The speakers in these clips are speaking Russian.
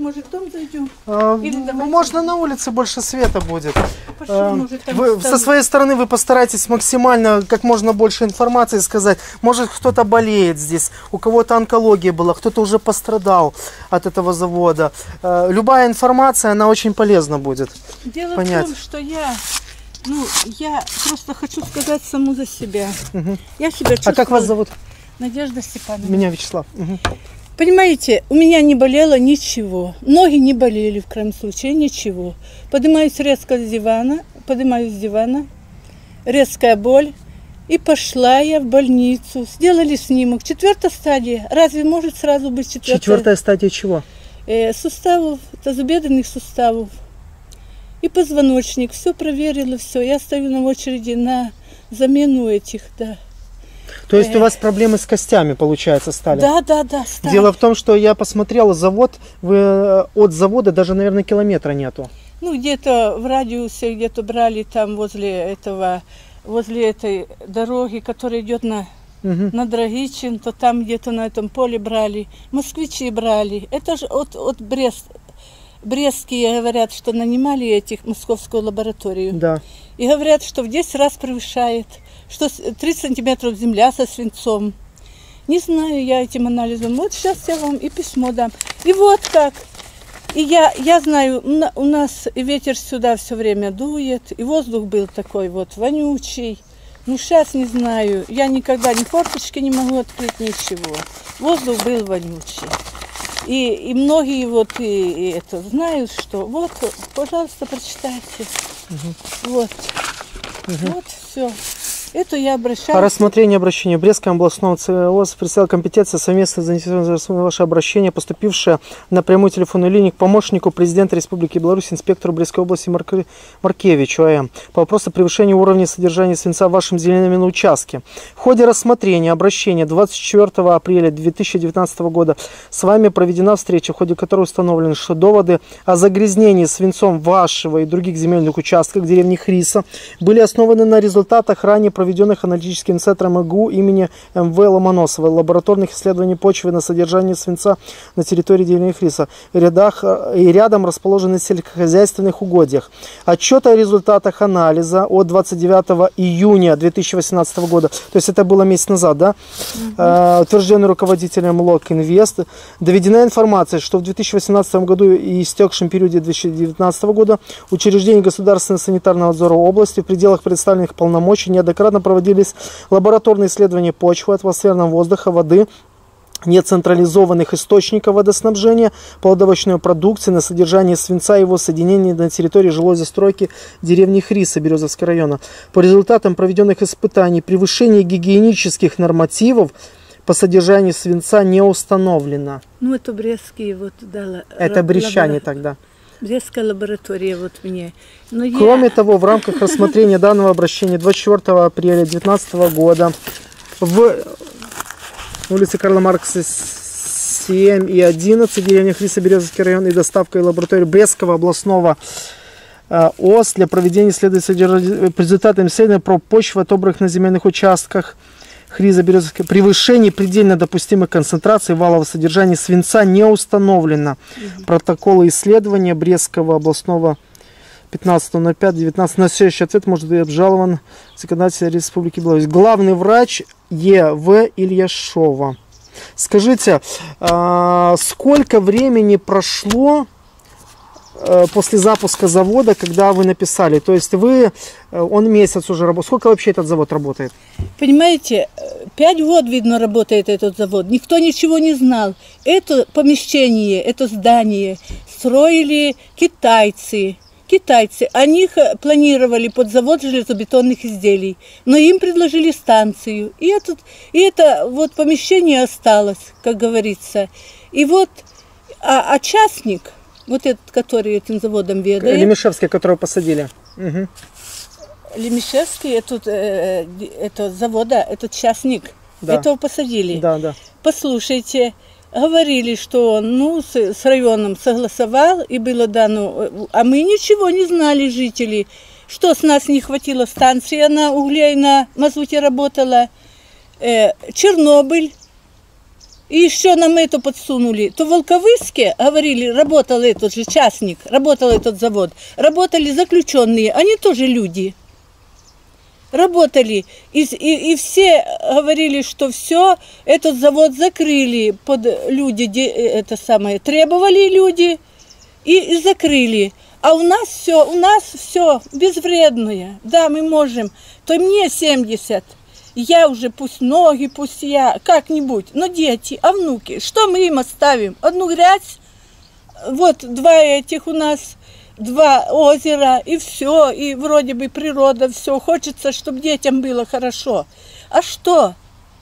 может, в дом зайдем? Можно на улице, больше света будет. Пошли, может, Вы, со своей стороны вы постарайтесь максимально, как можно больше информации сказать. Может, кто-то болеет здесь, у кого-то онкология была, кто-то уже пострадал от этого завода. Любая информация, она очень полезна будет. Дело в том, что я просто хочу сказать саму за себя. Я себя чувствую... А как вас зовут? Надежда Степановна. Меня Вячеслав. Понимаете, у меня не болело ничего. Ноги не болели, в крайнем случае, ничего. Поднимаюсь резко с дивана, резкая боль. И пошла я в больницу. Сделали снимок. 4-я стадия. Разве может сразу быть 4-я? 4-я стадия чего? Суставов, тазобедренных суставов. И позвоночник. Все проверила, все. Я стою на очереди на замену этих, да. То есть у вас проблемы с костями, получается, стали? Да, стали. Дело в том, что я посмотрела завод, вы от завода даже, наверное, километра нету. Ну, где-то в радиусе, где-то брали там возле этой дороги, которая идет на Драгичин, то там где-то на этом поле брали. Москвичи брали. Это же от Брестские говорят, что нанимали этих московскую лабораторию. Да. И говорят, что в 10 раз превышает, что 30 сантиметров земля со свинцом. Не знаю я этим анализом. Вот сейчас я вам и письмо дам. И вот как. И я знаю, у нас и ветер сюда все время дует, и воздух был такой вот вонючий. Ну, сейчас не знаю. Я никогда ни форточки не могу открыть, ничего. Воздух был вонючий. И многие вот и это знают, что вот, пожалуйста, прочитайте. Вот. Вот все. Это я обращаюсь. По рассмотрению обращения Брестского областного ЦОС представил компетенция совместно заинтересовано ваше обращение, поступившее на прямую телефонную линию к помощнику президента Республики Беларусь, инспектору Брестской области Маркевичу А.М. по вопросу превышения уровня содержания свинца в вашем земельном участке. В ходе рассмотрения обращения 24 апреля 2019 года с вами проведена встреча, в ходе которой установлено, что доводы о загрязнении свинцом вашего и других земельных участков деревни Хриса были основаны на результатах ранее проведенных аналитическим центром ИГУ имени М.В. Ломоносова, лабораторных исследований почвы на содержание свинца на территории деревни Хриса и рядом расположенных сельскохозяйственных угодьях. Отчет о результатах анализа от 29 июня 2018 года, то есть это было месяц назад, да, утвержденный руководителем ЛОК Инвест, доведена информация, что в 2018 году и истекшем периоде 2019 года учреждения государственного санитарного надзора области в пределах представленных полномочий неоднократно проводились лабораторные исследования почвы, атмосферного воздуха, воды, нецентрализованных источников водоснабжения, плодовочной продукции на содержание свинца и его соединений на территории жилой застройки деревни Хриса Березовского района. По результатам проведенных испытаний превышение гигиенических нормативов по содержанию свинца не установлено. Ну, это брестские вот дала. Это брещане тогда. Брестская лаборатория вот мне. Кроме того, в рамках рассмотрения данного обращения 24 апреля 2019 года в улице Карла Маркса 7 и 11, деревня Хриса, Березовский район, и доставкой лаборатории Брестского областного ОС для проведения исследований по результатам исследования про почву, отобранных на земельных участках Хриса, Березовский, превышение предельно допустимой концентрации валового содержания свинца не установлено. Протоколы исследования Брестского областного 15.05.19. На следующий ответ может быть обжалован законодатель Республики Беларусь. Главный врач Е.В. Ильяшова. Скажите, сколько времени прошло после запуска завода, когда вы написали? То есть он месяц уже работает. Сколько вообще этот завод работает? Понимаете, 5 год, видно, работает этот завод. Никто ничего не знал. Это помещение, это здание строили китайцы. Они планировали под завод железобетонных изделий, но им предложили станцию. И это вот помещение осталось, как говорится. И вот, а частник, вот этот, который этим заводом ведает... Лемешевский, которого посадили. Угу. Лемешевский, это завода, этот частник, да. Этого посадили. Да. Послушайте, говорили, что он с районом согласовал и было дано, а мы ничего не знали, жители, что с нас не хватило станции, на угле и на мазуте работала, Чернобыль, и еще нам это подсунули, то в Волковыске, говорили, работал этот же частник, работал этот завод, работали заключенные, они тоже люди. Работали, и все говорили, что все, этот завод закрыли, под люди, это самое, требовали люди, и закрыли. А у нас все безвредное, да, мы можем, то мне 70, я уже, пусть ноги, пусть я, как-нибудь, но дети, а внуки, что мы им оставим? Одну грязь, вот два этих у нас, 2 озера, и все, и вроде бы природа, все. Хочется, чтобы детям было хорошо. А что?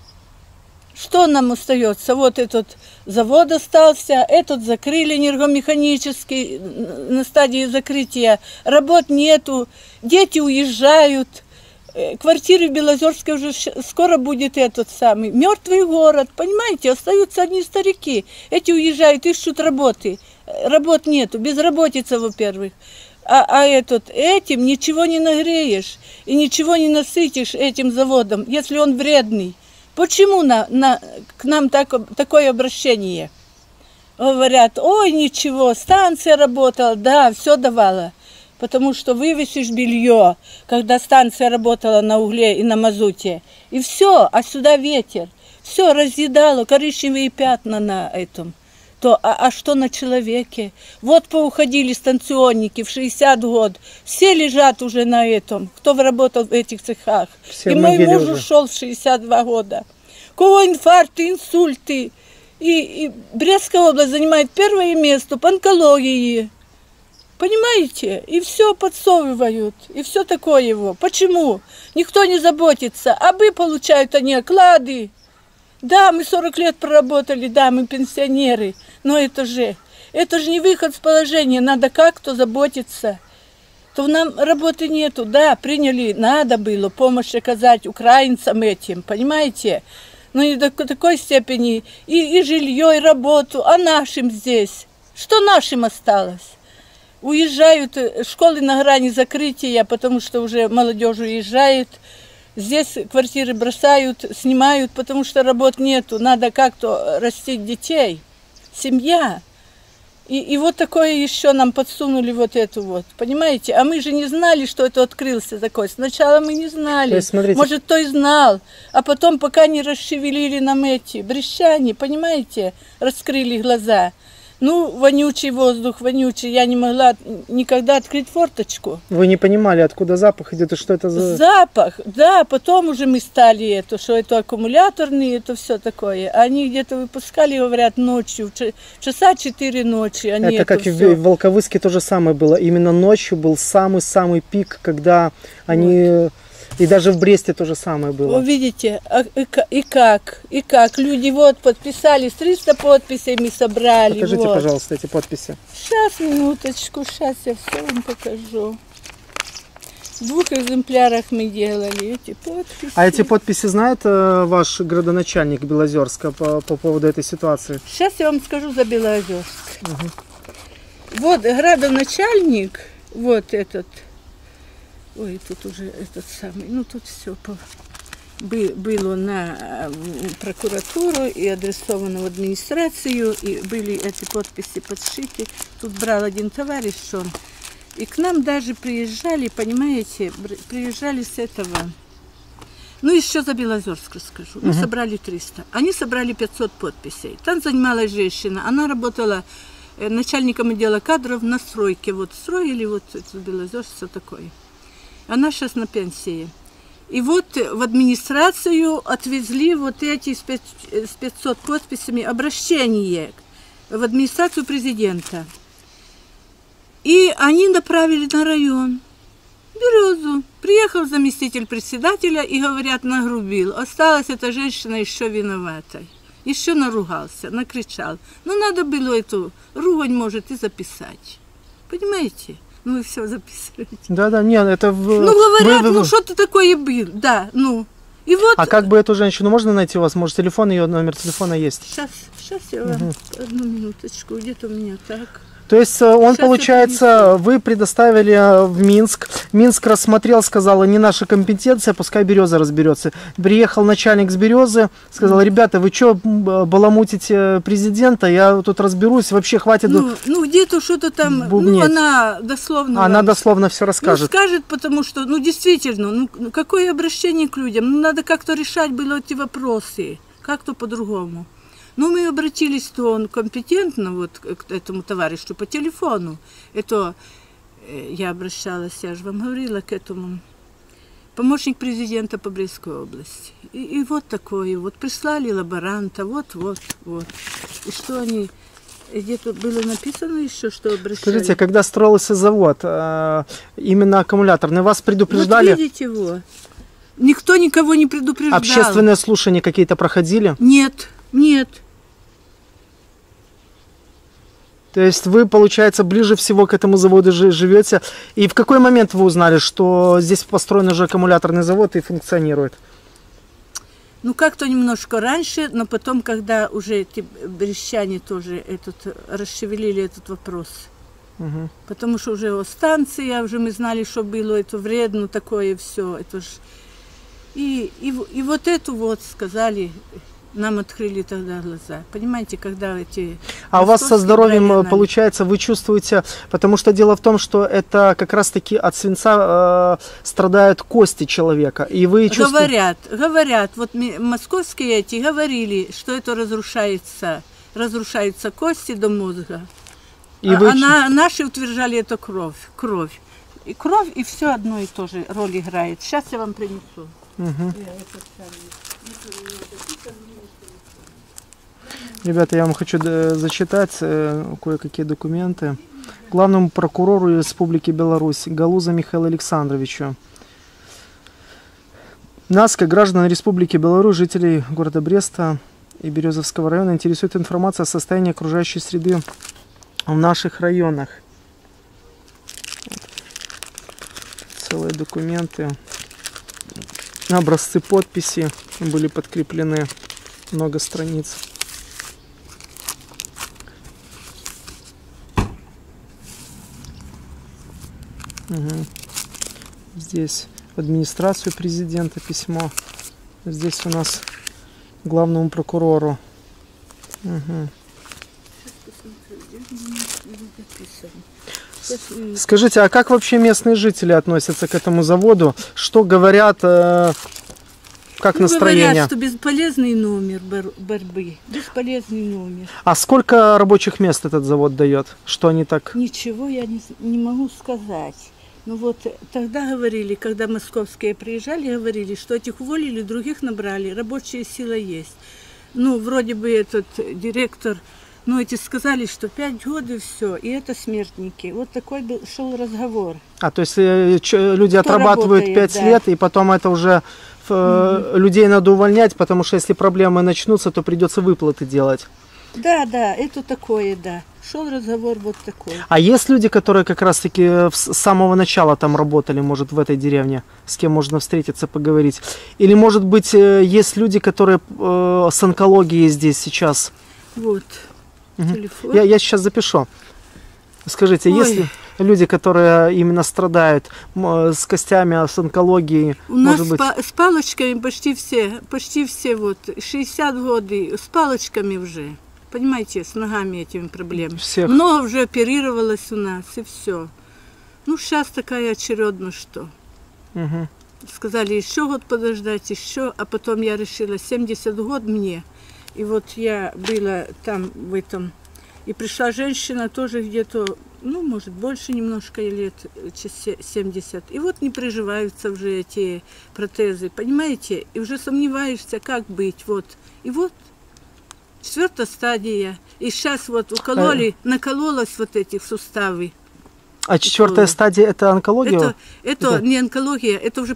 Что нам остается? Вот этот завод остался, этот закрыли энергомеханический, на стадии закрытия. Работ нету, дети уезжают. Квартиры в Белозерской уже скоро будет этот самый. Мертвый город, понимаете? Остаются одни старики. Эти уезжают, ищут работы. Работ нету, безработица, во-первых. Этим ничего не нагреешь и ничего не насытишь этим заводом, если он вредный. Почему к нам такое обращение? Говорят, ой, ничего, станция работала, да, все давала. Потому что вывесишь белье, когда станция работала на угле и на мазуте, и все, а сюда ветер. Все разъедало, коричневые пятна на этом. А что на человеке? Вот поуходили станционники в 60 год, все лежат уже на этом, кто работал в этих цехах. Все и мой муж ушел в 62 года. У кого инфаркты, инсульты. И Брестская область занимает первое место по онкологии. Понимаете? И все подсовывают, и все такое его. Почему? Никто не заботится, получают они оклады. Да, мы 40 лет проработали, да, мы пенсионеры, но это же не выход с положения, надо как-то заботиться. То нам работы нету, да, приняли, надо было помощь оказать украинцам этим, понимаете? Но и до такой степени и жилье, и работу, а нашим здесь, что нашим осталось? Уезжают, школы на грани закрытия, потому что уже молодежь уезжает. Здесь квартиры бросают, снимают, потому что работ нету. Надо как-то растить детей. Семья. И вот такое еще нам подсунули вот эту вот. Понимаете? А мы же не знали, что это открылся такой. Сначала мы не знали. То есть, смотрите. Может, кто и знал. А потом, пока не расшевелили нам эти брещане, понимаете, раскрыли глаза. Ну, вонючий воздух, вонючий. Я не могла никогда открыть форточку. Вы не понимали, откуда запах идет и что это за... Запах, да. Потом уже мы стали что это аккумуляторные, это все такое. Они где-то выпускали, говорят, ночью, часа 4 ночи. Они это как и в Волковыске то же самое было. Именно ночью был самый-самый пик, когда они... Вот. И даже в Бресте то же самое было. Вы видите, и как люди вот подписались, 300 подписей мы собрали. Покажите, вот. Пожалуйста, эти подписи. Сейчас, минуточку, сейчас я все вам покажу. В 2 экземплярах мы делали эти подписи. А эти подписи знает ваш градоначальник Белозерска по поводу этой ситуации? Сейчас я вам скажу за Белозерск. Вот градоначальник, вот этот. Ой, тут уже этот самый, ну тут все было на прокуратуру и адресовано в администрацию, и были эти подписи подшиты. Тут брал один товарищ, он, и к нам даже приезжали, понимаете, приезжали с этого, ну еще за Белозерск расскажу, мы собрали 300, они собрали 500 подписей. Там занималась женщина, она работала начальником отдела кадров на стройке, вот строили вот это Белозерск, все такое. Она сейчас на пенсии. И вот в администрацию отвезли вот эти с 500 подписями обращение в администрацию президента. И они направили на район Березу. Приехал заместитель председателя и, говорят, нагрубил. Осталась эта женщина еще виноватой. Еще наругался, накричал. Но надо было эту ругань, может, и записать. Понимаете? Ну, вы все записываете. Да, нет, это... Ну, говорят, ну, что-то такое было, да, ну. И вот... А как бы эту женщину можно найти у вас? Может, телефон, ее номер телефона есть? Сейчас я вам, одну минуточку, где-то у меня так. То есть он, Сейчас я получается, вы предоставили в Минск. Минск рассмотрел, сказал, не наша компетенция, пускай Береза разберется. Приехал начальник с Березы, сказал, ребята, вы что баламутите президента, я тут разберусь, вообще хватит... Ну где-то что-то там, бубнеть. ну она дословно... Она дословно все расскажет. Ну, скажет, потому что, ну действительно, ну какое обращение к людям? Ну надо как-то решать было эти вопросы, как-то по-другому. Ну, мы обратились, то он компетентно вот к этому товарищу по телефону. Это я обращалась, я же вам говорила, к этому помощник президента по Брестской области. И вот такое, вот прислали лаборанта, вот. И что они, где-то было написано еще, что обращались. Скажите, когда строился завод, именно аккумуляторный, вас предупреждали? Вот видите его. Никто никого не предупреждал. Общественные слушания какие-то проходили? Нет. То есть вы, получается, ближе всего к этому заводу живете. И в какой момент вы узнали, что здесь построен уже аккумуляторный завод и функционирует? Ну, как-то немножко раньше, но потом, когда уже эти брестчане тоже расшевелили этот вопрос. Угу. Потому что уже станция, уже мы знали, что было, это вредно, такое все. Это ж... и вот эту вот сказали... Нам открыли тогда глаза. Понимаете, когда эти... А у вас со здоровьем, получается, вы чувствуете... Потому что дело в том, что это как раз-таки от свинца страдают кости человека. И вы чувствуете... Говорят. Вот московские эти говорили, что это разрушаются кости до мозга. Наши утверждали, это кровь. И кровь, и все одно и то же роль играет. Сейчас я вам принесу. Угу. Ребята, я вам хочу зачитать кое-какие документы. Главному прокурору Республики Беларусь Галуза Михаилу Александровичу. Нас, как граждан Республики Беларусь, жителей города Бреста и Березовского района, интересует информация о состоянии окружающей среды в наших районах. Целые документы. Образцы подписи были подкреплены, много страниц. Угу. Здесь в администрацию президента письмо. Здесь у нас главному прокурору. Угу. Скажите, а как вообще местные жители относятся к этому заводу? Что говорят, как настроение? Говорят, что бесполезный номер борьбы. Бесполезный номер. А сколько рабочих мест этот завод дает? Что они так... Ничего я не могу сказать. Ну вот тогда говорили, когда московские приезжали, говорили, что этих уволили, других набрали, рабочая сила есть. Ну, вроде бы этот директор, ну, эти сказали, что 5 год и все, и это смертники. Вот такой был, шел разговор. А, то есть люди отрабатывают 5 лет, и потом это уже людей надо увольнять, потому что если проблемы начнутся, то придется выплаты делать. Да, это такое, да. Шел разговор вот такой. А есть люди, которые как раз-таки с самого начала там работали, может, в этой деревне, с кем можно встретиться, поговорить? Или, может быть, есть люди, которые с онкологией здесь сейчас? Вот, телефон. Я сейчас запишу. Скажите, есть ли люди, которые именно страдают с костями, с онкологией? У нас с палочками почти все, вот, 60 годы, с палочками уже. Понимаете, с ногами этими проблемами. Много уже оперировалось у нас, и все. Ну, сейчас такая очередность, что. Угу. Сказали, еще год подождать, еще. А потом я решила, 70 год мне. И вот я была там, в этом. И пришла женщина тоже где-то, ну, может, больше немножко лет, 70. И вот не приживаются уже эти протезы, понимаете? И уже сомневаешься, как быть, вот. И вот. 4-я стадия. И сейчас вот накололось вот эти суставы. А 4-я стадия это онкология? Это не онкология, это уже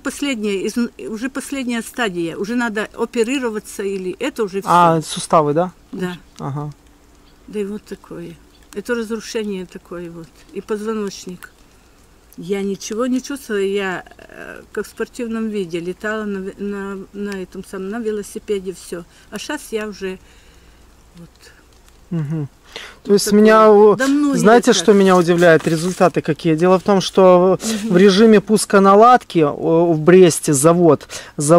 последняя стадия. Уже надо оперироваться или это уже все. А, суставы, да? Да. Ага. Да и вот такое. Это разрушение такое вот. И позвоночник. Я ничего не чувствовала. Я как в спортивном виде летала на велосипеде, все. А сейчас я уже... Вот. Угу. То есть меня, знаете, что меня удивляет? Результаты какие? Дело в том, что в режиме пусконаладки в Бресте завод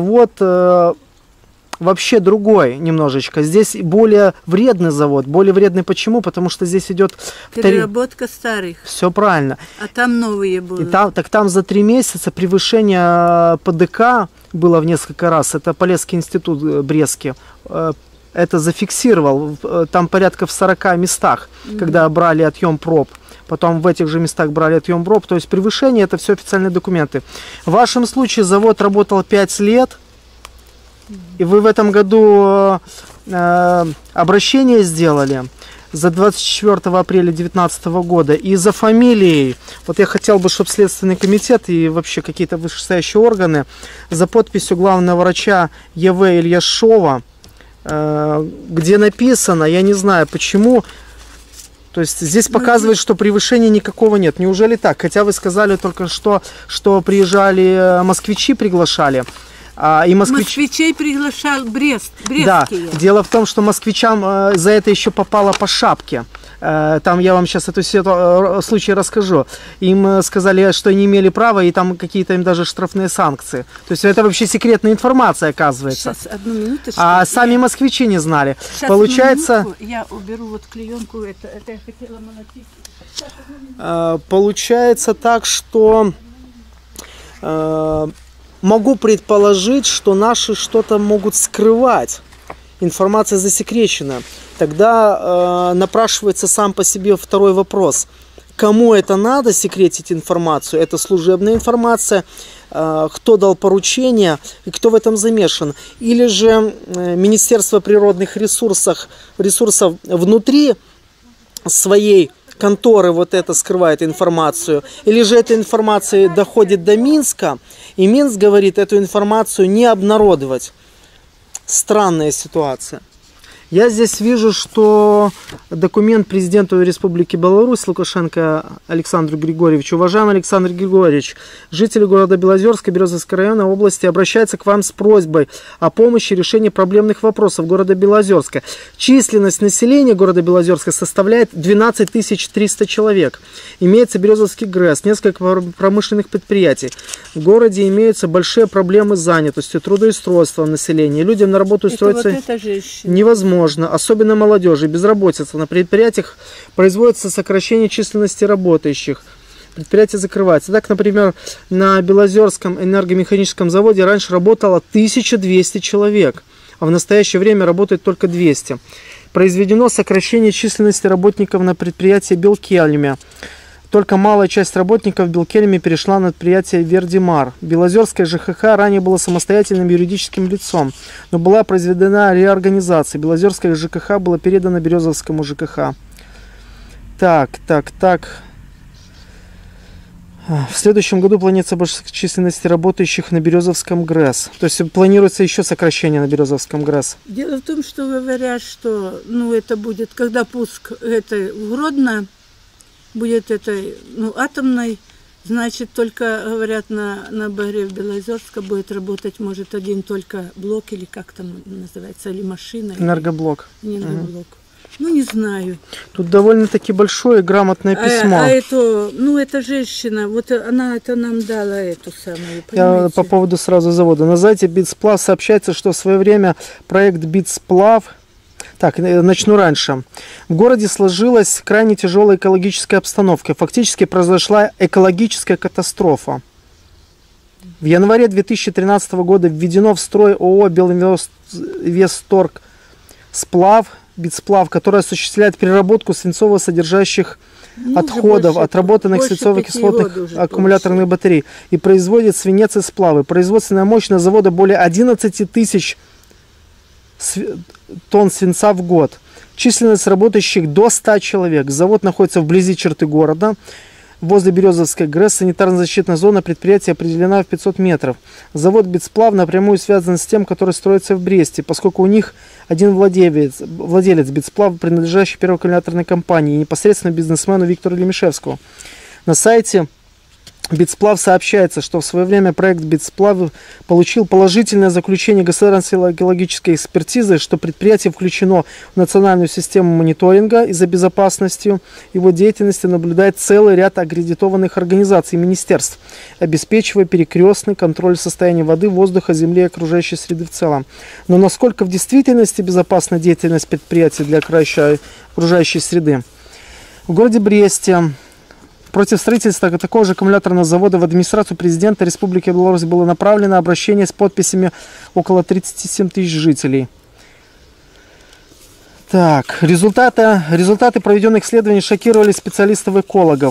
вообще другой немножечко. Здесь более вредный завод. Более вредный почему? Потому что здесь идет переработка старых. Все правильно. А там новые будут. Так там за 3 месяца превышение ПДК было в несколько раз. Это Полесский институт Брестский. Это зафиксировал. Там порядка в 40 местах, когда брали отъем проб. Потом в этих же местах брали отъем проб. То есть превышение, это все официальные документы. В вашем случае завод работал 5 лет. И вы в этом году обращение сделали за 24 апреля 2019 года. И за фамилией, вот я хотел бы, чтобы Следственный комитет и вообще какие-то вышестоящие органы за подписью главного врача Е.В. Ильяшова, где написано, я не знаю почему, то есть здесь показывает, что превышения никакого нет. Неужели так? Хотя вы сказали только что приезжали москвичи, приглашали. И москвичей приглашал брестские. Да, дело в том, что москвичам за это еще попало по шапке. Там я вам сейчас эту случай расскажу. Им сказали, что они имели право, и там какие-то им даже штрафные санкции. То есть это вообще секретная информация, оказывается. Сейчас, одну минуточку. А сами москвичи не знали. Сейчас, получается, я уберу вот клеенку, это я хотела получается так, что могу предположить, что наши что-то могут скрывать. Информация засекречена. Тогда напрашивается сам по себе второй вопрос. Кому это надо секретить информацию? Это служебная информация. Кто дал поручение и кто в этом замешан? Или же Министерство природных ресурсов внутри своей конторы вот это скрывает информацию, или же эта информация доходит до Минска, и Минск говорит эту информацию не обнародовать. Странная ситуация. Я здесь вижу, что документ президенту Республики Беларусь Лукашенко Александру Григорьевичу. Уважаемый Александр Григорьевич, жители города Белозерска, Березовского района области обращаются к вам с просьбой о помощи в решении проблемных вопросов города Белозерска. Численность населения города Белозерска составляет 12 300 человек. Имеется Березовский ГРЭС, несколько промышленных предприятий. В городе имеются большие проблемы с занятостью, трудоустройством населения. Людям на работу устроиться невозможно. Особенно молодежи, безработица. На предприятиях производится сокращение численности работающих. Предприятия закрываются. Так, например, на Белозерском энергомеханическом заводе раньше работало 1200 человек, а в настоящее время работает только 200. Произведено сокращение численности работников на предприятии Белкельме. Только малая часть работников в Белкельме перешла на предприятие Вердимар. Белозерское ЖКХ ранее было самостоятельным юридическим лицом, но была произведена реорганизация. Белозерское ЖКХ было передано Березовскому ЖКХ. Так. В следующем году планируется больше численности работающих на Березовском ГРЭС. То есть планируется еще сокращение на Березовском ГРЭС. Дело в том, что говорят, что это будет, когда пуск это в Гродно, будет этой, атомной, значит, только, говорят, на Багре в Белозерска будет работать, может, один только блок, или как там называется, или машина. Энергоблок. Энергоблок. Не знаю. Тут довольно-таки большое грамотное письмо. Эта женщина, вот она это нам дала, эту самую, понимаете? Я по поводу сразу завода. На сайте Битсплав сообщается, что в свое время проект Битсплав. Так, начну раньше. В городе сложилась крайне тяжелая экологическая обстановка. Фактически произошла экологическая катастрофа. В январе 2013 года введено в строй ООО «Белинвестторг Сплав», Битсплав, который осуществляет переработку свинцово-содержащих отходов, отработанных свинцово-кислотных аккумуляторных батарей, и производит свинец и сплавы. Производственная мощность завода более 11 тысяч тонн свинца в год. Численность работающих до 100 человек. Завод находится вблизи черты города. Возле Березовской ГРЭС санитарно-защитная зона предприятия определена в 500 метров. Завод Битсплав напрямую связан с тем, который строится в Бресте, поскольку у них один владелец Битсплав, принадлежащий первой аккумуляторной компании, и непосредственно бизнесмену Виктору Лемешевскому. На сайте Битсплав сообщается, что в свое время проект Битсплав получил положительное заключение государственной геологической экспертизы, что предприятие включено в национальную систему мониторинга и за безопасностью его деятельности наблюдает целый ряд аккредитованных организаций и министерств, обеспечивая перекрестный контроль состояния воды, воздуха, земли и окружающей среды в целом. Но насколько в действительности безопасна деятельность предприятия для окружающей среды? В городе Бресте против строительства такого же аккумуляторного завода в администрацию президента Республики Беларусь было направлено обращение с подписями около 37 тысяч жителей. Так, результаты проведенных исследований шокировали специалистов-экологов.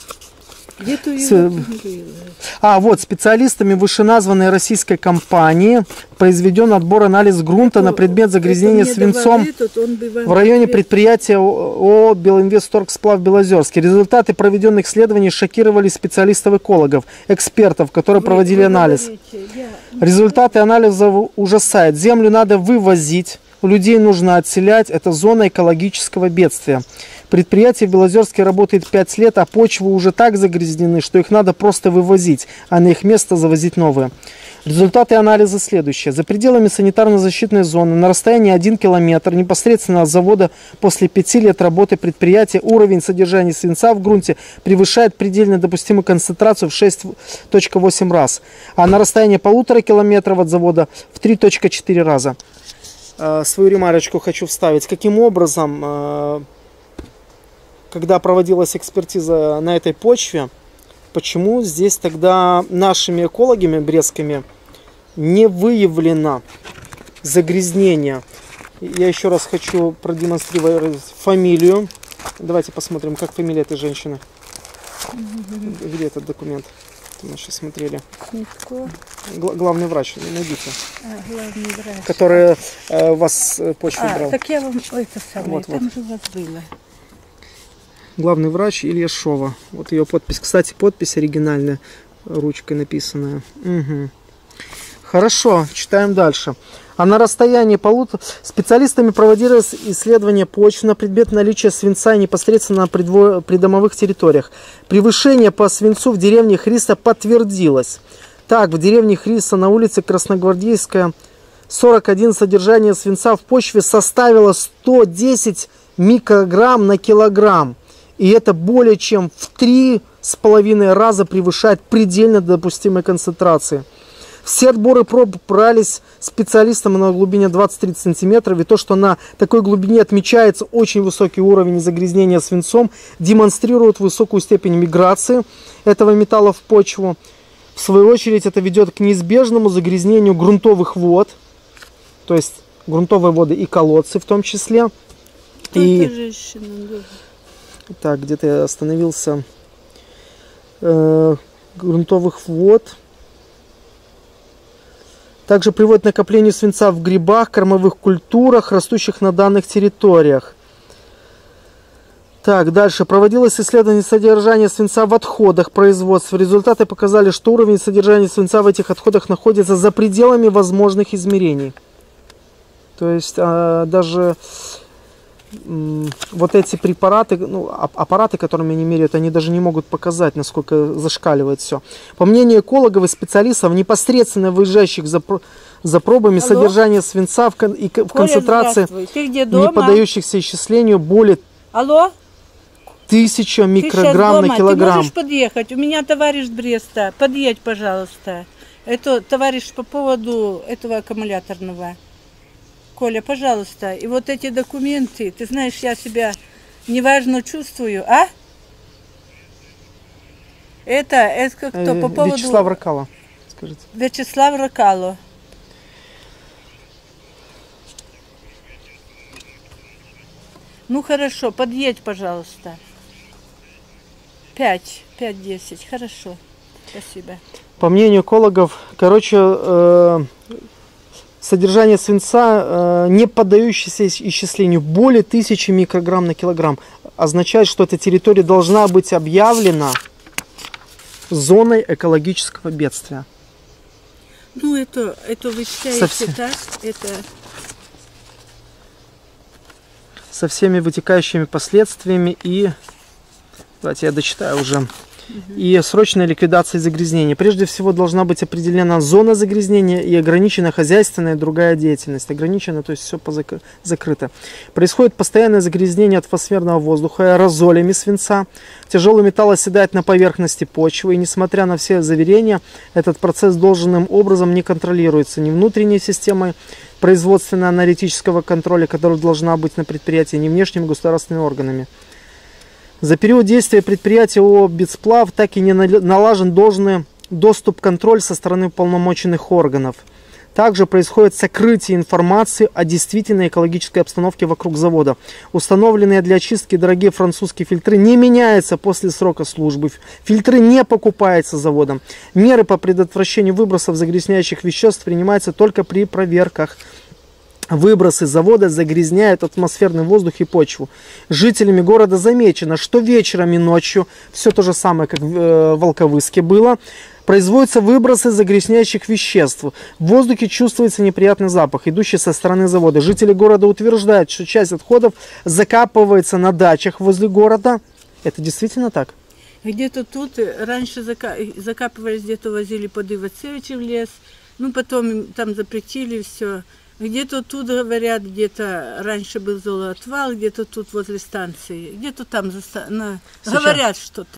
Вот, специалистами вышеназванной российской компании произведен отбор анализ грунта на предмет загрязнения свинцом в районе предприятия ООО «Белинвестторгсплав Белозерский». Результаты проведенных исследований шокировали специалистов-экологов, экспертов, которые проводили анализ. Результаты анализа ужасают. Землю надо вывозить, людей нужно отселять. Это зона экологического бедствия. Предприятие в Белозерске работает 5 лет, а почвы уже так загрязнены, что их надо просто вывозить, а на их место завозить новые. Результаты анализа следующие. За пределами санитарно-защитной зоны на расстоянии 1 километр непосредственно от завода после 5 лет работы предприятия уровень содержания свинца в грунте превышает предельно допустимую концентрацию в 6,8 раз, а на расстоянии 1,5 километра от завода в 3,4 раза. Свою ремарочку хочу вставить. Каким образом, когда проводилась экспертиза на этой почве, почему здесь тогда нашими экологами брестскими не выявлено загрязнение? Я еще раз хочу продемонстрировать фамилию. Давайте посмотрим, как фамилия этой женщины. Где этот документ? Мы сейчас смотрели. Главный врач, найдите. Главный врач. Который у вас почву брал. Так я вам это самое, там же у вас было. Главный врач Ильяшова. Вот ее подпись. Кстати, подпись оригинальная, ручкой написанная. Угу. Хорошо, читаем дальше. А на расстоянии специалистами проводилось исследование почв на предмет наличия свинца непосредственно на придомовых территориях. Превышение по свинцу в деревне Христа подтвердилось. Так, в деревне Христа на улице Красногвардейская 41 содержание свинца в почве составило 110 микрограмм на килограмм. И это более чем в 3,5 раза превышает предельно допустимой концентрации. Все отборы проб брались специалистам на глубине 20-30 сантиметров. И то, что на такой глубине отмечается очень высокий уровень загрязнения свинцом, демонстрирует высокую степень миграции этого металла в почву. В свою очередь это ведет к неизбежному загрязнению грунтовых вод, то есть грунтовые воды и колодцы в том числе. Так, где-то я остановился. Грунтовых вод. Также приводит к накоплению свинца в грибах, кормовых культурах, растущих на данных территориях. Так, дальше. Проводилось исследование содержания свинца в отходах производства. Результаты показали, что уровень содержания свинца в этих отходах находится за пределами возможных измерений. То есть даже вот эти препараты, аппараты, которыми они меряют, они даже не могут показать, насколько зашкаливает все. По мнению экологов и специалистов, непосредственно выезжающих за пробами, содержание свинца в концентрации, не поддающихся исчислению, более 1000 микрограмм на килограмм. Ты можешь подъехать? У меня товарищ с Бреста. Подъедь, пожалуйста. Это товарищ по поводу этого аккумуляторного. Коля, пожалуйста, и вот эти документы, ты знаешь, я себя неважно чувствую, а? Это кто по поводу... Вячеслав Ракало, скажите. Вячеслав Ракало. Ну хорошо, подъедь, пожалуйста. 5-10, хорошо, спасибо. По мнению экологов, содержание свинца, не поддающееся исчислению, более 1000 микрограмм на килограмм, означает, что эта территория должна быть объявлена зоной экологического бедствия. Ну, это вы считаете так? Это... Со всеми вытекающими последствиями и... Давайте я дочитаю уже. и срочная ликвидация загрязнений. Прежде всего должна быть определена зона загрязнения и ограничена хозяйственная и другая деятельность. Ограничена, то есть все закрыто. Происходит постоянное загрязнение атмосферного воздуха аэрозолями свинца. Тяжелый металл оседает на поверхности почвы, и несмотря на все заверения, этот процесс должным образом не контролируется ни внутренней системой производственно-аналитического контроля, которая должна быть на предприятии, ни внешними государственными органами. За период действия предприятия ООО «Битсплав» так и не налажен должный доступ-контроль со стороны уполномоченных органов. Также происходит сокрытие информации о действительной экологической обстановке вокруг завода. Установленные для очистки дорогие французские фильтры не меняются после срока службы. Фильтры не покупаются заводом. Меры по предотвращению выбросов загрязняющих веществ принимаются только при проверках. Выбросы завода загрязняют атмосферный воздух и почву. Жителями города замечено, что вечером и ночью, все то же самое, как в Волковыске было, производятся выбросы загрязняющих веществ. В воздухе чувствуется неприятный запах, идущий со стороны завода. Жители города утверждают, что часть отходов закапывается на дачах возле города. Это действительно так? Где-то тут раньше закапывались, где-то возили под Ивацевичи в лес, ну потом там запретили все. Где-то тут говорят, где-то раньше был золотвал, где-то тут возле станции, где-то там говорят что-то.